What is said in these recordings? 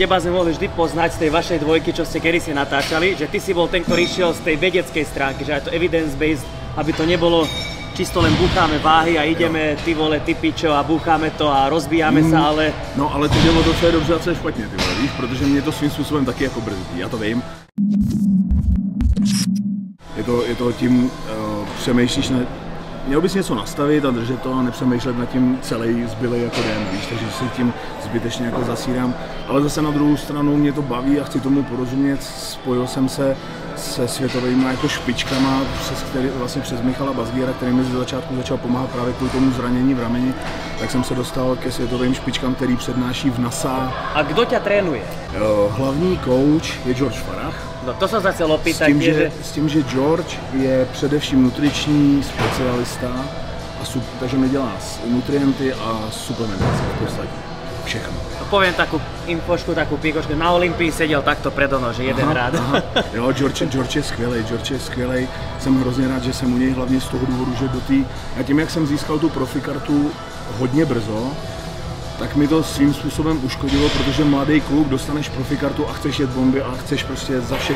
teba sme mohli vždy poznať z tej vašej dvojky, čo ste kedysi natáčali, že ty si bol ten, ktorý šiel z tej vedeckej stránky, že aj to evidence-based, aby to nebolo čisto len búcháme váhy a ideme, ty vole, ty pičo a búcháme to a rozbíjáme sa, ale... No ale to dělo to, co je dobře a co je špatně, ty vole, víš, protože mě to svým způsobem taky jako brzdí, já to vím. Je to tím, přemýšlíš na... Měl bys něco nastavit a držet to a nepřemýšlet nad tím celý zbylej jako den, víš, takže si tím zbytečně jako zasírám. Ale zase na druhou stranu mě to baví a chci tomu porozumět, spojil jsem se se světovými jako špičkama, vlastně přes Michala Bazgiera, který mi ze začátku začal pomáhat právě kvůli tomu zranění v rameni, tak jsem se dostal ke světovým špičkám, který přednáší v NASA. A kdo tě trénuje? Hlavní coach je George Farah. No to jsem se chcel opýtať. S tím, že George je především nutriční specialista, takže mi dělá nutrienty a suplementaci v podstatě. Všechno. Poviem takú infošku, takú píkošku. Na Olympii sedel takto predo mnou, že jeden rád. Jo, George je skvělej. Jsem hrozně rád, že jsem u něj hlavně z toho důvodu, že a tím, jak jsem získal tu profikartu hodně brzo, tak mi to svým způsobem uškodilo, protože mladý kluk dostaneš profikartu a chceš jet bomby a chceš prostě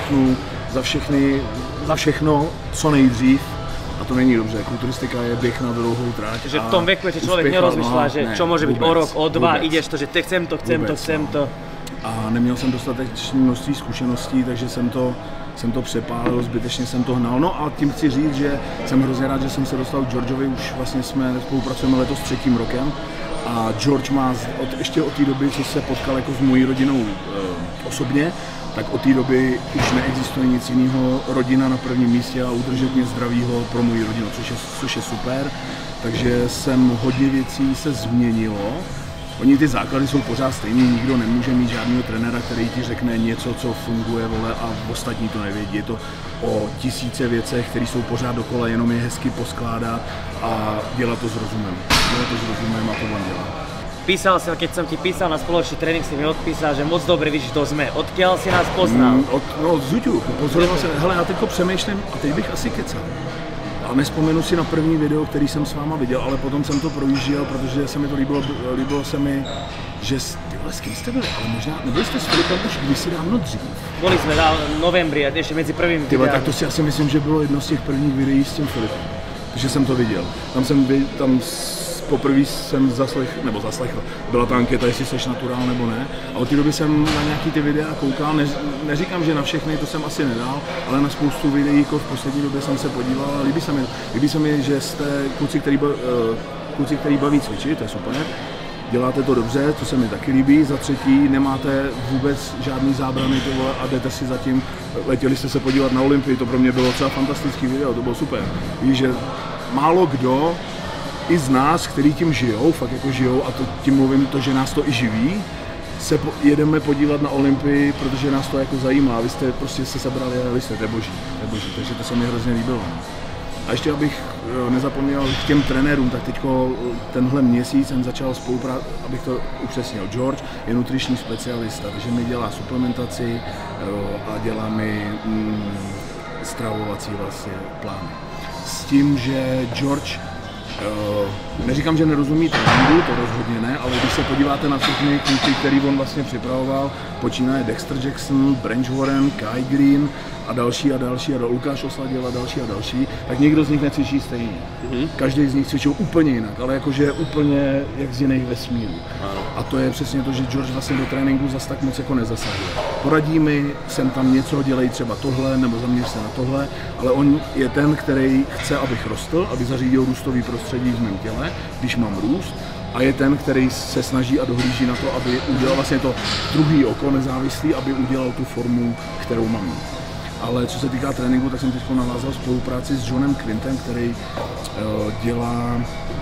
za všechno co nejdřív. A to není dobře, kulturistika je běh na dlouhou tráť. Že v tom veku ešte človek nerozmýšľa, že čo môže byť o rok, o dva, ideš to, že chcem to. A neměl jsem dostatečné množství zkušeností, takže jsem to přepálil, zbytečně jsem to hnal. No a tím chci říct, že jsem hrozně rád, že jsem se dostal k Georgeovi, už vlastně jsme spolupracujeme letos 3. rokem. A George má ještě od té doby, co se potkal jako s mojí rodinou osobně, tak od té doby už neexistuje nic jiného, rodina na prvním místě a udržet mě zdravýho pro moji rodinu, což je super. Takže hodně věcí se změnilo. Oni ty základy jsou pořád stejný, nikdo nemůže mít žádného trenéra, který ti řekne něco, co funguje, vole, a ostatní to nevědí. Je to o tisíce věcech, které jsou pořád dokola, jenom je hezky poskládat a dělat to s rozumem. A to on dělá. Písal si, keď som ti písal na spoločný tréning, si mi odpísal, že moc dobre víš, kto sme. Odkiaľ si nás poznal? Od YouTube. Pozoroval jsem, hele, já teďko přemýšlím a teď bych asi kecal. A nespomenu si na první video, který jsem s váma viděl, ale potom jsem to projížděl, protože se mi to líbilo se mi, že tyhle, s kým jste byli, ale možná nebyli jste s Filipem už kdysi dávno dřív. Boli jsme v novembri a ještě mezi prvými videami. Tak to si asi myslím, že bylo jedno z těch prvních videí s tím Filipem, protože jsem to viděl. Tam poprvé jsem zaslechl, byla ta anketa, jestli seš naturál nebo ne, a od té doby jsem na nějaký ty videa koukal, neříkám, že na všechny, to jsem asi nedal, ale na spoustu videí jako v poslední době jsem se podíval a líbí se mi, že jste kluci, který baví cvičit, to je super, děláte to dobře, to se mi taky líbí, za třetí nemáte vůbec žádný zábrany a jdete si zatím, letěli jste se podívat na Olympii, to pro mě bylo třeba fantastický video, to bylo super, víš, že málo kdo i z nás, který tím žijou, fakt jako žijou, a tím mluvím to, že nás to i živí, jedeme podívat na Olympii, protože nás to jako zajímá, vy jste prostě se sebrali a vy jste, to je boží, takže to se mi hrozně líbilo. A ještě abych nezapomněl k těm trenérům, tak teďko tenhle měsíc jsem začal spolupracovat, abych to upřesnil. George je nutriční specialista, takže mi dělá suplementaci a dělá mi stravovací vlastně plány. S tím, že George neříkám, že nerozumí tréninku, to rozhodně ne, ale když se podíváte na všechny kluky, který on vlastně připravoval, počínaje Dexter Jackson, Branch Warren, Kai Green a další, Lukáš Osladil a další, tak nikdo z nich necvičí stejně. Každý z nich cvičil úplně jinak, ale jakože úplně jak z jiných vesmírů. A to je přesně to, že George vlastně do tréninku zas tak moc jako nezasahuje. Poradí mi, sem tam něco, dělej třeba tohle, nebo zaměř se na tohle, ale on je ten, který chce, abych rostl, aby zařídil růstový prostředí v mém těle, když mám růst, a je ten, který se snaží a dohlíží na to, aby udělal vlastně to druhý oko nezávislý, aby udělal tu formu, kterou mám. Ale co se týká tréninku, tak jsem teď navázal spolupráci s Johnem Quintem, který dělá,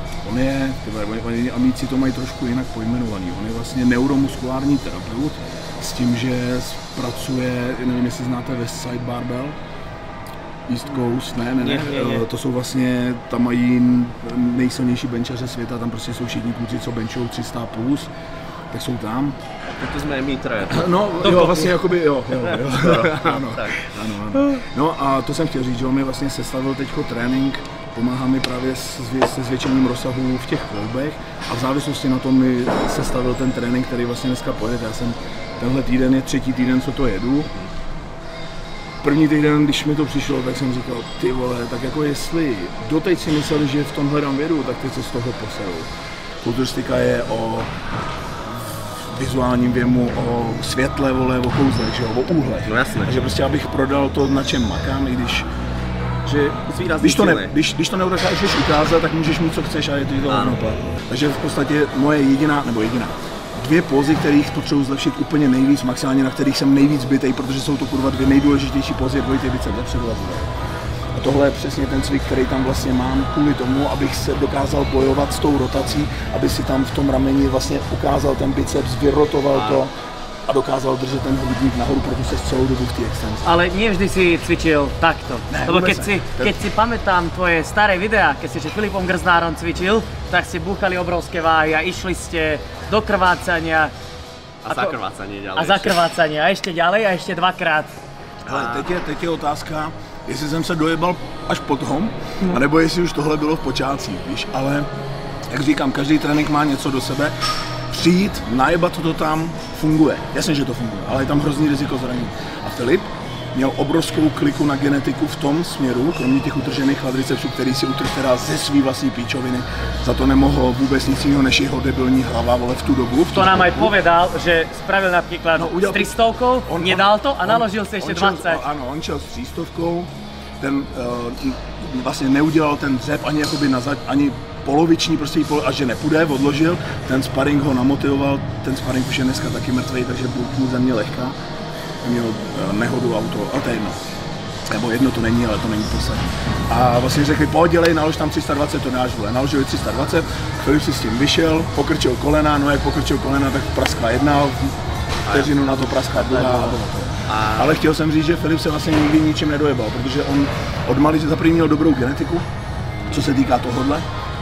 oni amici to mají trošku jinak pojmenovaný, on je vlastně neuromuskulární terapeut s tím, že pracuje, nevím, jestli znáte Westside Barbell, East Coast, ne. To jsou vlastně, tam mají nejsilnější benchaře světa, tam prostě jsou všichni kluci, co benchou 300+, tak jsou tam. Tak to jsme my troje. No, jo, vlastně jakoby, jo. Ano. No a to jsem chtěl říct, že on mi vlastně sestavil teďko trénink pomáhá mi právě se zvětšením rozsahu v těch kloubech a v závislosti na tom mi sestavil ten trénink, který vlastně dneska pojede. Tenhle týden je 3. týden, co to jedu. První týden, když mi to přišlo, tak jsem říkal, ty vole, tak jako jestli doteď si mysleli, že v tomhle dám vědu, tak teď se z toho poserou. Kulturistika je o vizuálním věmu, o světle, vole, o kouzlech, že jo, o úhlech. No jasně. Takže prostě abych prodal to, na čem makám, i když že když to nedokážeš ukázat, tak můžeš mít co chceš a je to hodnoplatné. Takže v podstatě moje jediná, 2 pózy, kterých potřebuji zlepšit úplně nejvíc, maximálně na kterých jsem nejvíc bitej, protože jsou to kurva 2 nejdůležitější pózy, dvojitý bicep vepředu a vzadu. A tohle je přesně ten cvik, který tam vlastně mám kvůli tomu, abych se dokázal bojovat s tou rotací, aby si tam v tom rameni vlastně ukázal ten biceps, vyrotoval to a dokázal držet ten hrudník nahoru, protože se celou dobu v té extenzi. Ale nie vždy si cvičil takto. Ne, lebo keď si pamätám tvoje staré videá, keď si s Filipom Grznárom cvičil, tak si búchali obrovské váhy a išli ste do krvácania. A zakrvácanie ďalej. A zakrvácanie a ešte ďalej a ešte 2krát. Ale teď je otázka, jestli jsem se dojebal až potom, anebo jestli už tohle bylo v počátcích, víš, ale jak říkám, každý trénink má něco do sebe. Přijít, najebat to tam, funguje. Jasně, že to funguje, ale je tam hrozný riziko zranění. A Filip měl obrovskou kliku na genetiku v tom směru, kromě těch utržených quadricepsů, který si utrhl teda ze svý vlastní píčoviny. Za to nemohl vůbec nic jiného než jeho debilní hlava, vole, v tu dobu. To nám aj povedal, že spravil napríklad s 300, nedal to a naložil si ešte 20. Ano, on šel s 300, ten vlastně neudělal ten dřep ani jakoby ani poloviční, prostě a že nepůjde, odložil, ten sparring ho namotivoval, ten sparring už je dneska taky mrtvej, takže byl za mě lehká. Měl nehodu auto, ale to je jedno. Nebo jedno to není, ale to není poslední. A vlastně řekli, pojď dělej, nalož tam 320, to dáš, vole. Naložili 320, Filip si s tím vyšel, pokrčil kolena, no jak pokrčil kolena, tak praskla jedna, vteřinu na to praskla druhá a bylo to. Ale chtěl jsem říct, že Filip se vlastně nikdy ničím nedojebal, protože on od malička za první měl dobrou genetiku, co se týká tohohle,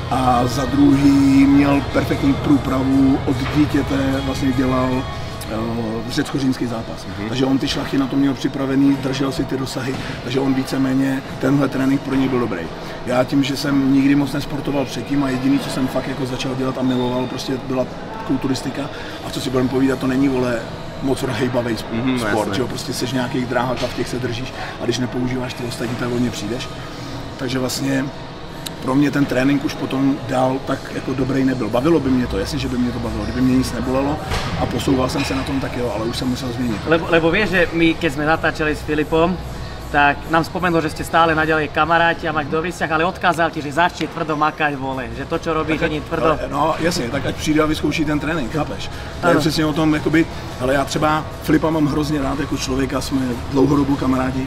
a za druhý měl perfektní průpravu, od dítěte vlastně dělal řecko-římský zápas. Takže on ty šlachy na to měl připravený, držel si ty dosahy, takže on víceméně tenhle trénink pro něj byl dobrý. Já tím, že jsem nikdy moc nesportoval předtím a jediný, co jsem fakt jako začal dělat a miloval, prostě byla kulturistika. A co si budeme povídat, to není, vole, moc hejbavý sport, že jo, prostě seš nějakých dráhách a v těch se držíš a když nepoužíváš ty ostatní, tak hodně přijdeš. Takže vlastně pro mě ten trénink už potom dál tak jako dobrý nebyl. Bavilo by mě to, jasně, že by mě to bavilo, kdyby mě nic nebolelo a posouval jsem se na tom, tak jo, ale už jsem musel změnit. Lebo vieš, že my keď sme natáčali s Filipom, tak nám spomenul, že ste stále naďalej kamaráti a mať dobrý vzťah, ale odkázal ti, že začni tvrdo makať, vole, že to, čo robíš, není tvrdo. No jasně, tak ať přijde a vyzkouší ten trénink, chápeš? To je přesně o tom, jakoby, ale já třeba Filipa mám hrozně rád jako člověka, jsme dlouhodobou kamarádi.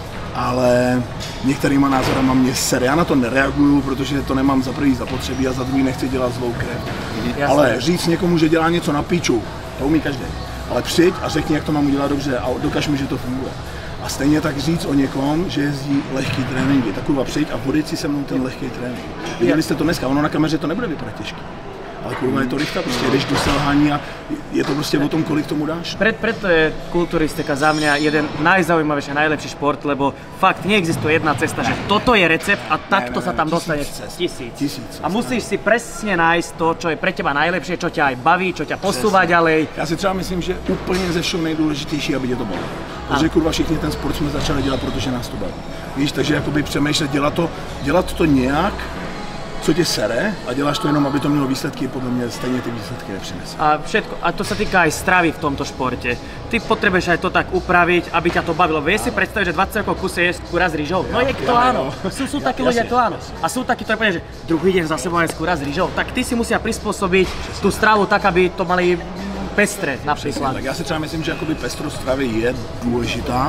Ale některýma názorama mě sere. Já na to nereaguju, protože to nemám za prvý zapotřebí a za druhý nechci dělat zlou krev. Ale říct někomu, že dělá něco na píču, to umí každý. Ale přijď a řekni, jak to mám udělat dobře a dokaž mi, že to funguje. A stejně tak říct o někom, že jezdí lehký tréninky. Taková přijď a vodit si se mnou ten lehký trénink. Viděli jste to dneska, ono na kameře to nebude vypadat těžké. Ale kurva je to rychta, prostě jdeš do selhání a je to prostě o tom, kolik tomu dáš. Preto je kulturistika za mňa jeden najzaujímavejší a najlepší šport, lebo fakt neexistuje jedna cesta, že toto je recept a takto sa tam dostane tisíc. A musíš si presne nájsť to, čo je pre teba najlepšie, čo ťa aj baví, čo ťa posúva ďalej. Já si třeba myslím, že úplně ze všeho nejdůležitější, aby tě to bavilo. Protože kurva všichni ten sport jsme začali dělat, protože nás to baví. Víš, takže jakoby přemýšlet, dělat to nějak, co tě sere a děláš to jenom, aby to mělo výsledky, podle mě stejně ty výsledky nepřinese. A všetko, a to sa týka aj stravy v tomto športe. Ty potrebuješ aj to tak upraviť, aby ťa to bavilo. Vieš si predstaviť, že 20 rokov kuse jesť kura s rýžou? No je to áno. Sú takí ľudia, to áno. A sú takí, ktorí povedia, že druhý deň za sebou jesť kura s rýžou. Tak ty si musia prispôsobiť tú stravu tak, aby to mali pestre napríklad. Tak já si třeba myslím, že jakoby pestrost stravy je důležitá.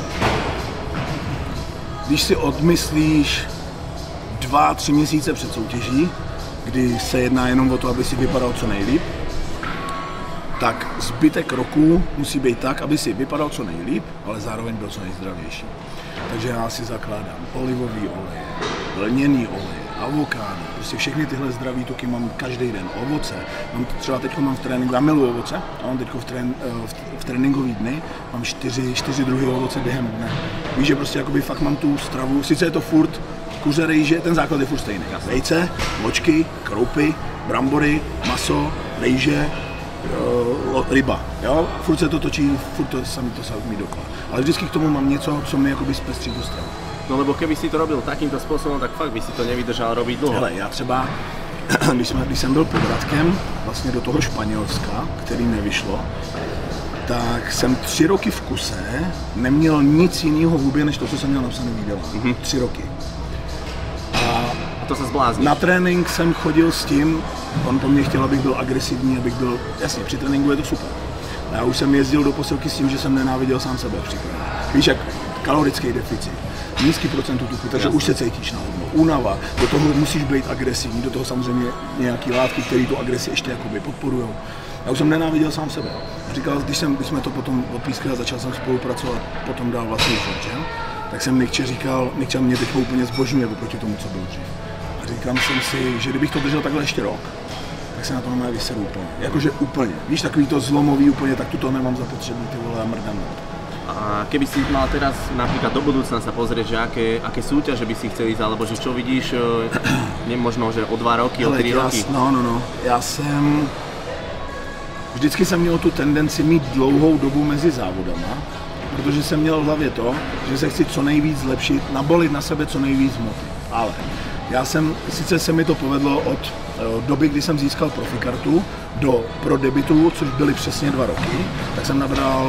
Když si odmyslíš 2-3 měsíce před soutěží, kdy se jedná jenom o to, aby si vypadal co nejlíp, tak zbytek roku musí být tak, aby si vypadal co nejlíp, ale zároveň byl co nejzdravější. Takže já si zakládám olivový olej, lněný olej, avokádo, prostě všechny tyhle zdraví tuky mám každý den, ovoce. Třeba teď mám v tréninku, já miluji ovoce, a mám teď v tréninkový dny, mám 4 druhy ovoce během dne. Víš, že prostě jakoby fakt mám tu stravu, sice je to furt kuře, rejže, ten základ je furt stejný. Vejce, močky, kroupy, brambory, maso, rejže, ryba. Jo? Furt se to točí, furt to samý dokola. Ale vždycky k tomu mám něco, co mi jakoby zpestří tu stravu. No lebo keby si to robil takýmto spôsobom, tak fakt by si to nevydržal robiť dlho. Hele, já třeba, když jsem byl povratkem vlastně do toho Španělska, který nevyšlo, tak jsem 3 roky v kuse neměl nic jiného v hubě, než to, co jsem měl napsaný v jídelně. 3 roky. A to se zblázni. Na trénink jsem chodil s tím, on po mně chtěl, abych byl agresivní, abych byl, jasně, při tréninku je to super. A já už jsem jezdil do posilky s tím, že jsem nenáviděl sám sebe v přípravě. Víš, jak kalorický deficit, nízký procent tuku, takže už se cítíš na hodno. Únava, do toho musíš být agresivní, do toho samozřejmě nějaký látky, které tu agresi ještě jakoby podporujou. Já už jsem nenáviděl sám sebe. Říkal, když jsme to potom odpískali a začal jsem spolupracovat potom dál vlastně s Georgem, tak jsem Nikče říkal, Nikča mě teď úplně zbožňuje oproti tomu, co byl dřív. A říkám jsem si, že kdybych to držel takhle ještě rok, tak se na to normálně vyseru úplně. Jakože úplně. Víš, takový to zlomový úplně, tak tuto nemám zapotřebí, ty vole, a mrdám. A keby si mal teraz napríklad do budúcna sa pozrieť, že aké súťaže by si chcel ísť, alebo že čo vidíš, možno, že o 2 roky, o 3 roky? No. Vždycky jsem měl tu tendenci mít dlouhou dobu mezi závodama, protože jsem měl v hlavě to, že se chci co nejvíc zlepšit, nabolit na sebe co nejvíc hmoty. Ale sice se mi to povedlo od doby, kdy jsem získal profikartu pro debutu, což byly přesně 2 roky, tak jsem nabral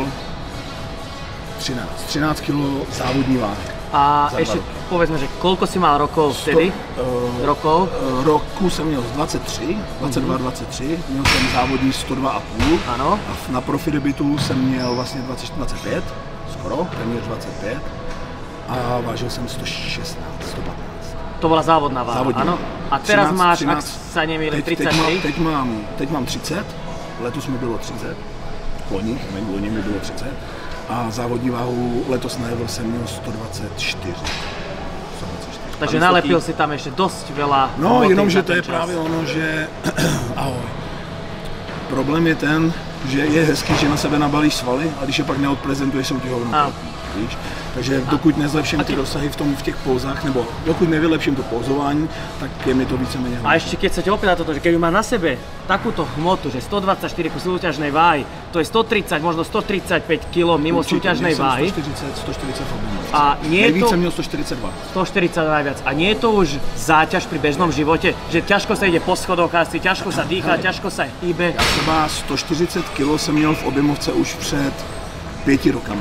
13 kg závodní váhy. A ešte povedzme, že koľko si mal rokov vtedy? Rokov? Roku jsem měl 23, 22, 23, měl jsem závodní 102,5. Ano. A na profi debutu jsem měl vlastně 25, skoro, téměř 25. A vážil jsem 116, 115. To bola závodná váha, áno? A teraz 13, máš, 13, ak sa nemýlim, 33? Teď mám 30, letos mi bylo 30, loni mi bylo 30. A závodní váhu letos na Evel jsem měl 124. Takže nalepil si tam ještě dost veľa. No, jenomže to je právě ono, že ahoj. Problém je ten, že je hezký, že na sebe nabalíš svaly a když je pak neodprezentuješ, jsou ti hodnotní. Víš? Takže dokud nezlepším ty dosahy v těch pózách, nebo dokud nevylepším to pózování, tak je mi to víceméně hodné. A ešte keď sa ti opýta toto, že keď má na sebe takúto hmotu, že 124 ku súťažnej váhy, to je 130, možno 135 kg mimo súťažnej váhy. 140 a nie je to... Nejvíc som měl 142. 140 najviac. A nie je to už záťaž pri bežnom živote, že ťažko sa ide po schodoch, asi ťažko sa dýchá, ťažko sa hýbe. Já třeba 140 kg jsem měl v objemovce už před 5 rokama,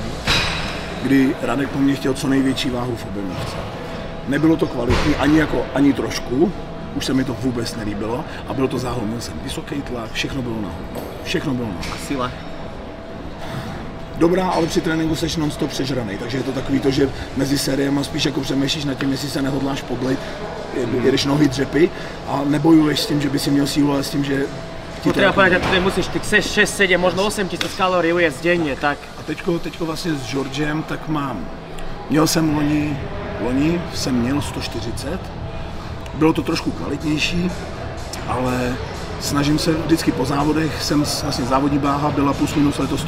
kdy Radek po mně chtěl co největší váhu v objemovce. Nebylo to kvalitní ani trošku, už se mi to vůbec nelíbilo a bylo to záhul. Měl jsem vysoký tlak, všechno bylo nahoru. Všechno bylo nahoru. Sila. Dobrá, ale při tréninku seš non-stop přežranej, takže je to takový to, že mezi sériemi spíš jako přemýšlíš nad tím, jestli se nehodláš poblejt, jedeš nohy dřepy a nebojuješ s tím, že by si měl sílu, ale s tím, že to treba povedať, že musíš ty 6, 7, možno 8 000 kalórií ujesť denne, tak. A teďko vlastně s Georgem tak měl jsem loni jsem měl 140, bylo to trošku kvalitnější, ale snažím se vždycky po závodech, vlastně závodní váha byla plus minus letos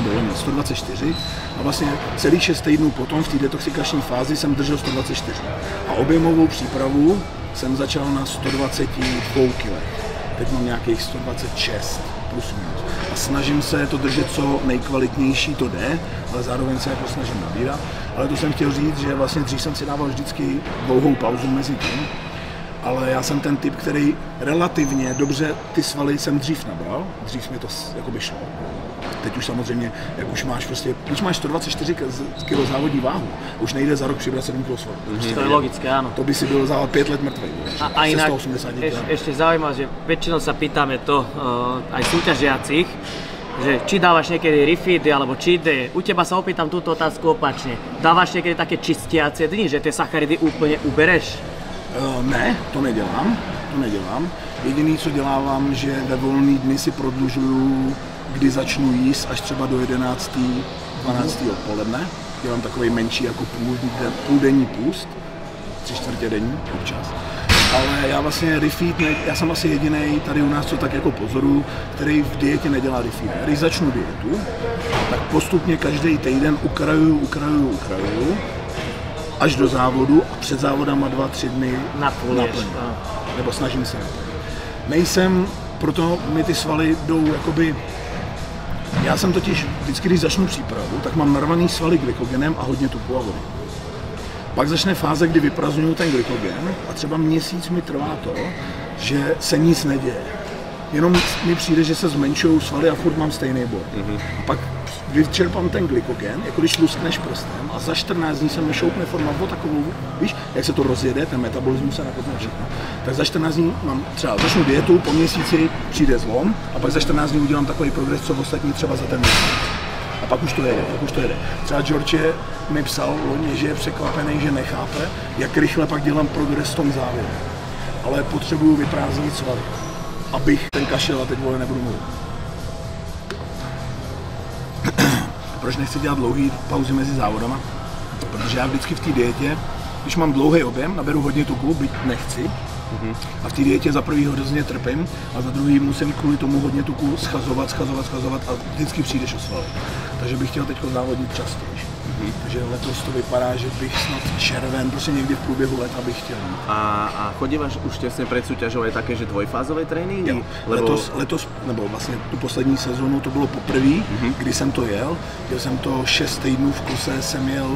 124 a vlastně celých 6 týdnů potom v té detoxikační fázi jsem držel 124 a objemovou přípravu jsem začal na 122 kg. Teď mám nějakých 126 plus minus a snažím se to držet co nejkvalitnější to jde, ale zároveň se jako snažím nabírat, ale to jsem chtěl říct, že vlastně dřív jsem si dával vždycky dlouhou pauzu mezi tím, ale já jsem ten typ, který relativně dobře ty svaly jsem dřív nabral, dřív mi to jakoby šlo. Teď už samozřejmě, jak už máš 124 kg závodní váhu, už nejde za rok přibrat 7 kg svalů. To je logické, áno. To by si byl za 5 let mrtvý. A inak, ešte zaujímavé, že väčšinou sa pýtame to aj súťažiacich, že či dávaš niekedy refeedy alebo cheat day. U teba sa opýtam túto otázku opačne. Dávaš niekedy také čistiacie dni, že tie sacharidy úplne ubereš? Ne, to nedělám. Jediný, co dělávám, že ve volný dny si prodlužuju, kdy začnu jíst až třeba do 11. 12. odpoledne. Dělám takový menší jako půldenní půst, 3/4 denní občas. Ale já vlastně refeed, já jsem asi jedinej tady u nás, co tak jako pozoru, který v dietě nedělá refeed. Když začnu dietu, tak postupně každý týden ukrajuju až do závodu a před závodama 2-3 dny Napluješ. Nebo snažím se. Nejsem, proto mi ty svaly jdou jakoby... Já jsem totiž, vždycky když začnu přípravu, tak mám narvaný svaly glykogenem a hodně tuku a vody. Pak začne fáze, kdy vyprazdňuju ten glykogen a třeba měsíc mi trvá to, že se nic neděje. Jenom mi přijde, že se zmenšují svaly a furt mám stejný bor. A pak vyčerpám ten glykogen, jako když luskneš prstem a za 14 dní se mi šoupne forma o takovou, víš, jak se to rozjede, ten metabolismus se nakopne všechno. Tak za 14 dní mám třeba začnu dietu, po měsíci přijde zlom a pak za 14 dní udělám takový progres, co ostatní třeba za ten měsíc. A pak už to jede, Třeba George mi psal loni, že je překvapený, že nechápe, jak rychle pak dělám progres v tom závěru. Ale potřebuju vyprázdnit svaly, abych ten kašel a teď vole nebudu mluvit. Proč nechci dělat dlouhý pauzy mezi závodama? Protože já vždycky v té dietě, když mám dlouhý objem, naberu hodně tuku, byť nechci. A v té dietě za prvý hrozně trpím a za druhý musím kvůli tomu hodně tuku schazovat a vždycky přijdeš o svaly. Takže bych chtěl teď závodit častěji. Takže letos to vypadá, že bych snad červen, prostě někdy v průběhu leta bych chtěl. A chodívaš už těsně před súťažou aj také, že dvojfázové tréninky? Jo. Letos, nebo vlastně tu poslední sezónu, to bylo poprvé, kdy jsem to jel. Jel jsem to 6 týdnů v kuse, jsem jel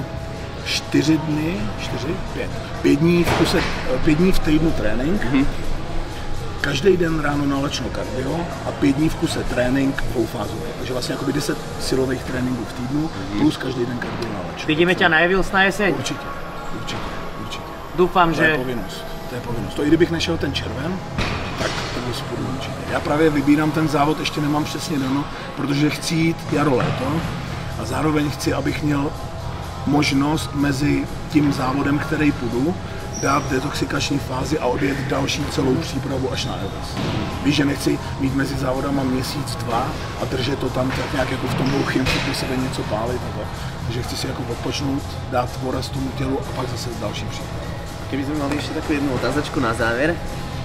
5 dní v týdnu trénink. Každý den ráno nalačno kardio a 5 dní v kuse trénink dvoufázový. Takže vlastně jakoby 10 silových tréninků v týdnu plus každý den kardio nalačno. Vidíme tě na Evils na jeseň? Určitě. Doufám, že... To je povinnost. To i kdybych nešel ten červen, tak to byl spolu určitě. Já právě vybírám ten závod, ještě nemám přesně dano, protože chci jít jaro léto a zároveň chci, abych měl možnost mezi tím závodem, který půjdu, dát detoxikační fázi a odjet další celou přípravu až na Everest. Víš, že nechci mít mezi závodama měsíc, 2 a držet to tam tak nějak jako v tom hlouchým, do sebe něco pálit. Takže chci si jako odpočnout, dát voraz tomu tělu a pak zase další přípravu. Kdyby jsme mali ještě takovou jednu otázočku na závěr.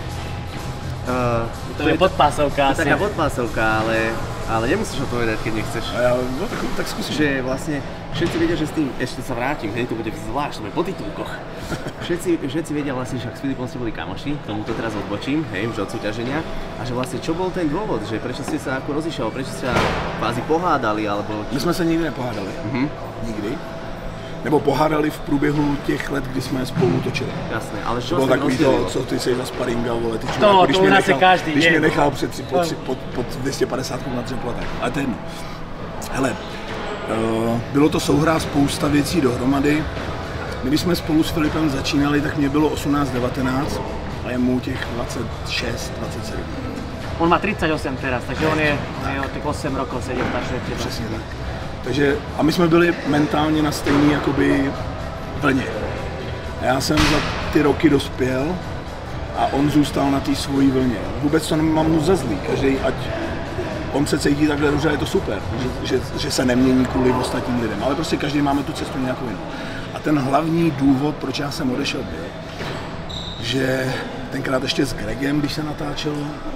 To je podpásovka asi. Taká podpásovka, ale nemusíš odpovedať, keď nechceš. No tak skúsim. Že vlastne všetci vedia, že s tým, ešte sa vrátim, hej, to bude zvlášť, to bude po titulkoch. Všetci vedia vlastne, že s Filipom ste boli kamoši, tomuto teraz odbočím, hej, už od súťaženia. A že vlastne čo bol ten dôvod, že prečo ste sa ako rozišli, prečo ste sa kvázi pohádali, alebo... My jsme se nikdy nepohádali. Nikdy. Nebo pohádali v průběhu těch let, kdy jsme spolu točili. Jasné, ale čo bylo vás takový rozdělilo? to, co ty seš za sparinga, vole, ty čuráku, to u nás je každý když den. mě nechal pod 250 na třepla, tak, ale to je jedno. Hele, bylo to souhra spousta věcí dohromady. My, když jsme spolu s Filipem začínali, tak mě bylo 18-19 a je mu těch 26, 27. On má 38 teraz, takže on je o těch 8 rokov seděl starší od teba. Přesně tak. Takže, a my jsme byli mentálně na stejný jakoby vlně. A já jsem za ty roky dospěl a on zůstal na té svojí vlně. Vůbec to nemám mu za zlý, každý, ať on se cítí takhle dobře, je to super, že se nemění kvůli ostatním lidem, ale prostě každý máme tu cestu nějakou jinou. A ten hlavní důvod, proč já jsem odešel, byl, že tenkrát ještě s Gregem, když se natáčelo,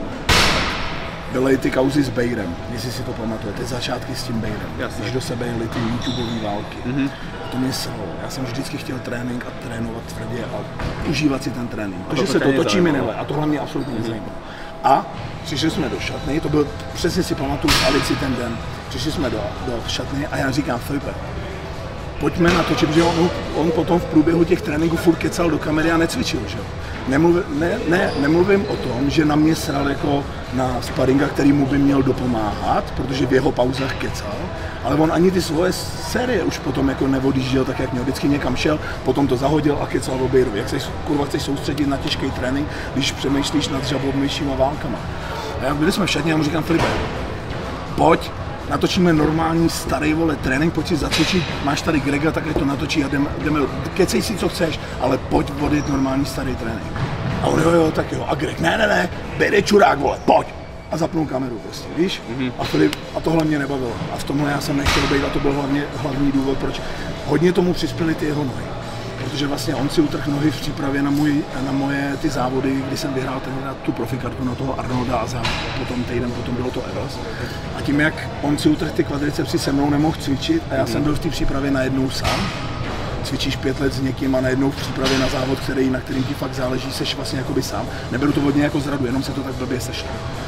byly ty kauzy s Bejrem, jestli si to pamatujete, začátky s tím Bejrem, když do sebe jeli ty YouTubeové války. A to mě sralo. Já jsem vždycky chtěl trénink a trénovat tvrdě a užívat si ten trénink. To, že se to točí mi nele a tohle mě absolutně nezajímá. A přišli jsme do šatny, to byl, přesně si pamatuju v Alici ten den, přišli jsme do šatny a já říkám, Filipe, pojďme natočit, protože on potom v průběhu těch tréninků furt kecal do kamery a necvičil, že jo. Nemluvím o tom, že na mě sral jako na sparinga, který mu by měl dopomáhat, protože v jeho pauzách kecal, ale on ani ty svoje série už potom jako neodjížděl tak, jak měl, vždycky někam šel, potom to zahodil a kecal o Bejrovi. Jak se kurva chceš soustředit na těžký trénink, když přemýšlíš nad žabomejšíma válkama. A jak byli jsme v šatně, já mu říkám, Filipe, pojď, natočíme normální starý vole trénink, pojď si zacvičit, máš tady Grega, tak to natočí a jdeme, kecej si co chceš, ale pojď odjet normální starý trénink. A on jo, tak jo, a Greg, ne, bejde čurák, vole, pojď! A zapnul kameru prostě, víš? A Filip, a tohle mě nebavilo. A v tomhle já jsem nechtěl být a to byl hlavní důvod, proč hodně tomu přispěly ty jeho nohy. Protože vlastně on si utrhl nohy v přípravě na moje ty závody, kdy jsem vyhrál tu profikartu na toho Arnolda a potom týden potom bylo to Everest. A tím, jak on si utrhl ty kvadricepsy, se mnou nemohl cvičit a já jsem byl v té přípravě najednou sám, cvičíš 5 let s někým a najednou v přípravě na závod, na kterým ti fakt záleží, seš vlastně jakoby sám. Neberu to hodně jako zradu, jenom se to tak blbě sešlo.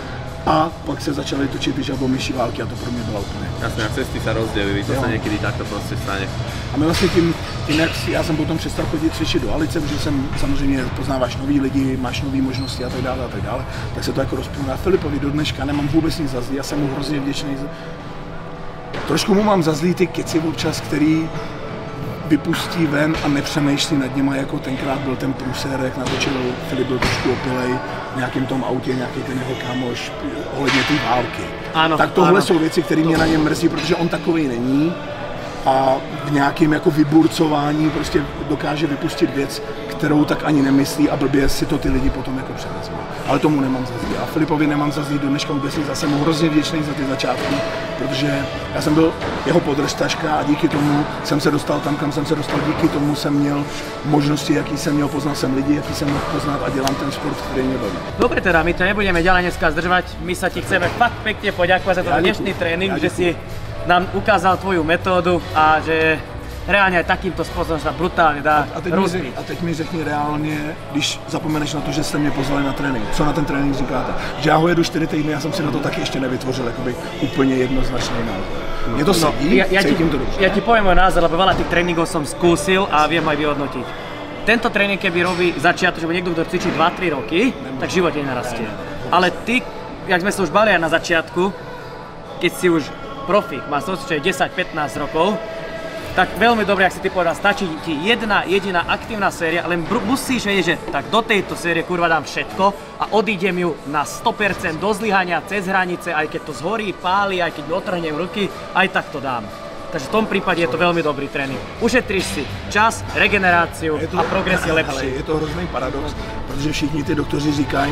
A pak se začaly točit ty žabomyší války a to pro mě bylo úplně. Jasné, a cesty sa rozdělili, to sa niekedy takto prostě stane. A my vlastně tím jak já jsem potom přestal chodit cvičit do Alice, protože jsem samozřejmě poznáváš nový lidi, máš nové možnosti a tak dále, tak se to jako rozplynulo. A Filipovi do dneška nemám vůbec nic za zlý, já jsem mu hrozně vděčný. Trošku mu mám za zlý ty keci občas, který vypustí ven a nepřemýšlí nad něma, jako tenkrát byl ten průser, jak natočil Filip, byl trošku opilej v nějakém tom autě, nějaký ten jeho kámoš ohledně té války. Ano, tak tohle jsou věci, které mě na něm mrzí, protože on takovej není a v nějakém jako vyburcování prostě dokáže vypustit věc, kterou tak ani nemyslí a blbě si to ty lidi potom jako převezmou. Ale tomu nemám za zlý. A Filipovi nemám za zlý do dneška vůbec nic. Zase mu hrozně vděčný za ty začátky, protože já jsem byl jeho podržtaška a díky tomu jsem se dostal tam, kam jsem se dostal. Díky tomu jsem měl možnosti, jaký jsem měl, poznal jsem lidi, jaký jsem mohl poznat a dělám ten sport, který mě baví. Dobre teda, my to nebudeme ďalej dneska zdržovať. My sa ti chceme fakt pekne poďakovať za ten dnešný tréning, že si nám ukázal tvoju metódu a že reálně takýmto způsobem se brutálně dá rozbít. A teď mi řekni reálně, když zapomeneš na to, že jste mě pozvali na trénink, co na ten trénink říkáte? Že já ho jedu 4 týdny, já jsem si na to taky ještě nevytvořil jakoby úplně jednoznačný názor. Mně to sedí, cítím to dobře. Ja ti poviem môj názor, lebo veľa tých tréningov som skúsil a viem aj vyhodnotiť. Tento tréning, keby robí začiatok, že niekto, kto cvičí 2-3 roky, tak v živote nenarastie. Ale ty, jak sme sa už bali aj na začiatku, keď si už profík, má 10-15 rokov, tak veľmi dobre, ak si ty povedal, stačí ti jedna jediná aktívna séria, len musíš vedieť, že tak do tejto série kurva dám všetko a odídem ju na 100% do zlyhania, cez hranice, aj keď to zhorí, páli, aj keď mi otrhnem ruky, aj tak to dám. Takže v tom prípade je to veľmi dobrý tréning. Ušetríš si čas, regeneráciu a progres je lepší. Je to hrozný paradox, protože všichni ty doktoři říkají,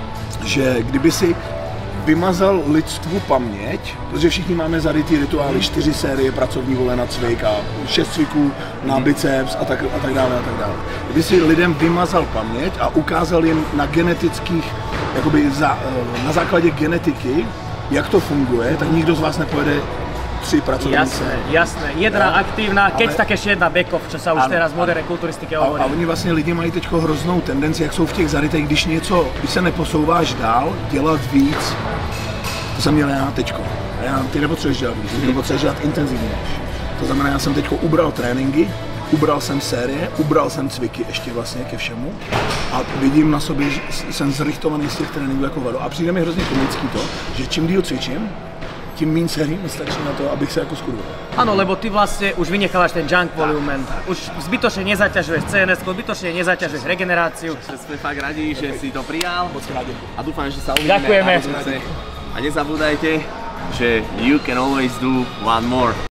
že kdyby si vymazal lidstvu paměť, protože všichni máme zarytý rituály, 4 série pracovní vole na cvik a 6 cviků na biceps a tak dále. Kdyby si lidem vymazal paměť a ukázal jim na genetických, jakoby na základě genetiky, jak to funguje, tak nikdo z vás nepojede 3 pracovní série. Jasné. Jedna aktívna, keď tak ešte jedna back-off, čo sa už teraz v moderné kulturistike hovorí. A oni vlastně lidi mají teď hroznou tendenci, jak jsou v těch zarytech, když se neposouváš dál, dělat víc. To jsem měl já teďko. Ty nepotřebuješ dělat víc, ty potřebuješ dělat intenzivně. To znamená, já jsem teďko ubral tréninky, ubral jsem série, ubral jsem cviky ještě vlastně ke všemu a vidím na sobě, že jsem zrychtovaný z těch tréninků jako vado. A přijde mi hrozně komický to, že čím díl cvičím, tím méně sérii mi stačí na to, abych se jako skurval. Áno, lebo ty vlastne už vynechávaš ten junk volumen. Už zbytočne nezaťažuješ CNS, zbytočne nezaťažuješ regeneráciu. Sme fakt radi, že si to prijal. Moc rádi. A dúfam, že sa uvidíme. Ďakujeme. A nezabúdajte, že you can always do one more.